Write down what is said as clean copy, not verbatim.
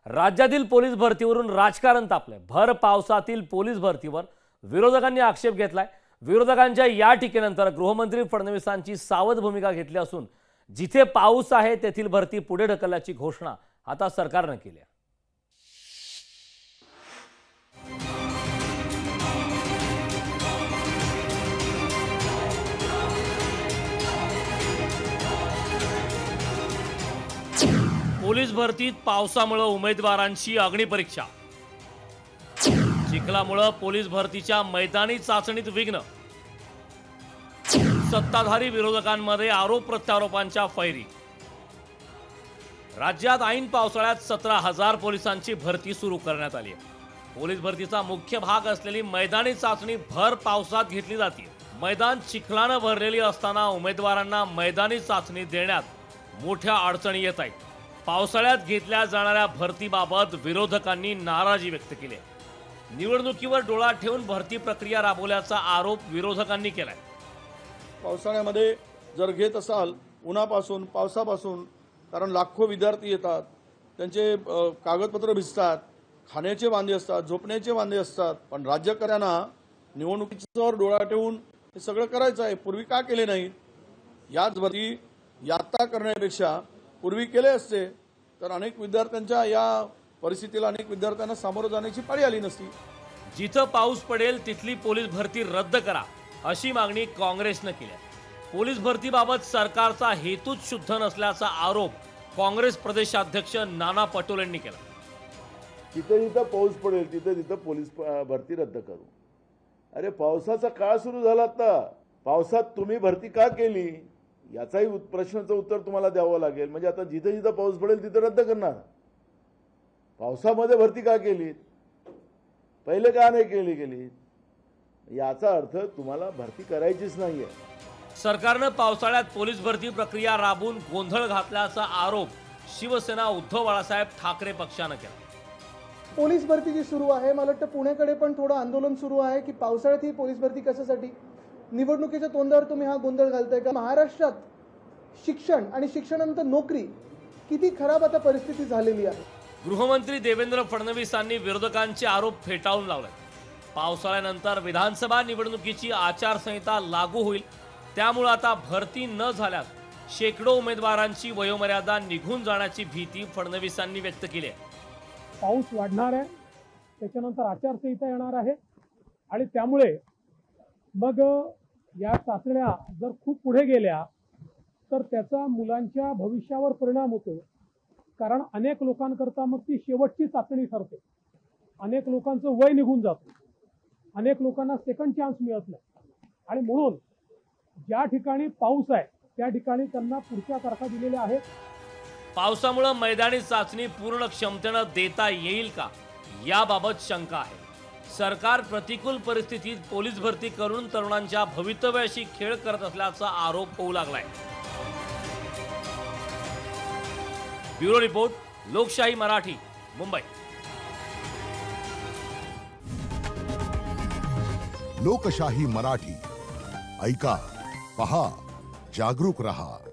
राज्यातील पोलीस भरतीवरून राजकारण तापलंय। भर पावसातील पोलीस भरतीवर विरोधकांनी आक्षेप घेतलाय। विरोधकांच्या या टीकेनंतर गृहमंत्री फडणवीसांची सावध भूमिका घेतली असून जिथे पाऊस आहे तेथील भरती पुढे ढकलल्याची घोषणा आता सरकारने केली आहे। पोलीस भरतीत पावसामुळे उमेदवारांची अग्निपरीक्षा, चिखलामुळे पोलीस भरतीच्या मैदानी चाचणीत विघ्न, सत्ताधारी विरोधकांमध्ये आरोप प्रत्यारोपांच्या फैरी। राज्यात ऐन पावसाळ्यात 17,000 पोलिसांची भरती सुरू करण्यात आली आहे। पोलीस भरतीचा मुख्य भाग असलेली मैदानी चाचणी भर पावसात घेतली जाते। मैदान चिखलाने भरलेली असताना उमेदवारांना मैदानी चाचणी देण्यात मोठ्या अडचणी येत आहेत। पावसाळ्यात घेतल्या जाणाऱ्या भरतीबाबत विरोधकांनी नाराजी व्यक्त केली आहे। निवडणुकीवर डोळा ठेवून भरती प्रक्रिया राबवल्याचा आरोप विरोधकांनी केलाय। पावसाळ्यामध्ये जर घेत असाल उन्हापासून पावसापासून, कारण लाखो विद्यार्थी येतात, त्यांचे कागदपत्र भिजतात, खाण्याचे वांदे असतात, झोपण्याचे वांदे असतात, पण राज्यकर्त्यांना निवडणुकीवर डोळा ठेवून हे सगळं करायचं आहे। पूर्वी का केले नाही? याच भरती यात्रा करण्यापेक्षा पूर्वी केले असते तर अनेक विद्यार्थ्यांच्या या परिस्थितीला अनेक विद्यार्थ्यांना सामोरं जाण्याची पाळी आली नसती। जिथं पाऊस पडेल तिथली पोलीस भरती रद्द करा अशी मागणी काँग्रेसने केली आहे। पोलीस भरतीबाबत सरकारचा हेतूच शुद्ध नसल्याचा आरोप काँग्रेस प्रदेशाध्यक्ष नाना पटोलेंनी केला। जिथे जिथे पाऊस पडेल तिथे तिथे पोलीस भरती रद्द करू। अरे पावसाचा काळ सुरू झाला, आता पावसात तुम्ही भरती का केली याचाही प्रश्नाचं उत्तर तुम्हाला द्यावं लागेल। म्हणजे आता जिथे जिथे पाऊस पडेल तिथे रद्द करणार। पावसामध्ये भरती का केली, पहिले का नाही केली याचा अर्थ तुम्हाला भरती करायचीच नाहीये। सरकारने पावसाळ्यात पोलीस भरती प्रक्रिया राबवून गोंधळ घातल्याचा आरोप शिवसेना उद्धव बाळासाहेब ठाकरे पक्षाने केला। पोलीस भरती जी सुरू आहे, मला वाटतं पुणेकडे पण थोडं आंदोलन सुरू आहे की पावसाळ्यात ही पोलीस भरती कशासाठी? निवडणुकीच्या तोंडावर तुम्ही हा गोंधळ घालताय का? महाराष्ट्रात शिक्षण आणि शिक्षणानंतर नोकरी किती खराब आता परिस्थिती झालेली आहे। गृहमंत्री देवेंद्र फडणवीसांनी विरोधकांचे आरोप फेटाळून लावले। पावसाळ्यानंतर विधानसभा निवडणुकीची आचारसंहिता लागू होईल, त्यामुळे आता भरती न झाल्यास शेकडो उमेदवारांची वयोमर्यादा निघून जाण्याची भीती फडणवीसांनी व्यक्त केली आहे। पाऊस वाढणार आहे, त्याच्यानंतर आचारसंहिता येणार आहे आणि त्यामुळे मग या चाचण्या जर खूप पुढे गेल्या तर त्याचा मुलांच्या भविष्यावर परिणाम होतो। कारण अनेक लोकांकरता मग ती शेवटची चाचणी ठरते। अनेक लोकांचं वय निघून जातं, अनेक लोकांना सेकंड चान्स मिळत नाही आणि म्हणून ज्या ठिकाणी पाऊस आहे त्या ठिकाणी त्यांना पुढच्या तारखा दिलेल्या आहेत। पावसामुळे मैदानी चाचणी पूर्ण क्षमतेने देता येईल का याबाबत शंका आहे। सरकार प्रतिकूल परिस्थितीत पोलीस भरती करून तरुणांच्या भवितव्याशी खेळ करत असल्याचा आरोप होऊ लागलाय। ब्युरो रिपोर्ट, लोकशाही मराठी, मुंबई। लोकशाही मराठी ऐका, पहा, जागरूक रहा।